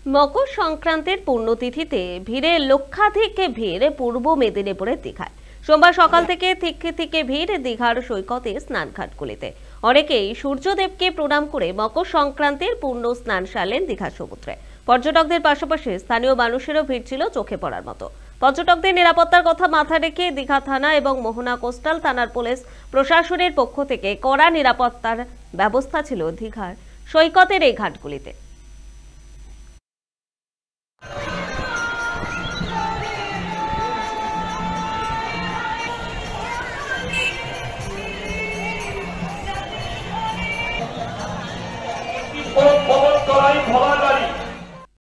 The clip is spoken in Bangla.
মকর সংক্রান্তির পুণ্যতিথিতে ভিড়ে লক্ষাধিক ভিড় পূর্ব মেদিনীপুরের দীঘায়। সোমবার সকাল থেকে থেকে ভিড় দীঘার সৈকতে স্নানঘাটগুলিতে। অনেকেই সূর্যদেবকে প্রণাম করে মকর সংক্রান্তির পূর্ণ স্নান সারলেন দীঘার সমুদ্রে। পর্যটকদের পাশাপাশি স্থানীয় মানুষেরও ভিড় ছিল চোখে পড়ার মতো। পর্যটকদের নিরাপত্তার কথা মাথায় রেখে দীঘা থানা এবং মোহনা কোস্টাল থানার পুলিশ প্রশাসনের পক্ষ থেকে কড়া নিরাপত্তার ব্যবস্থা ছিল দীঘার সৈকতের এই ঘাটগুলিতে।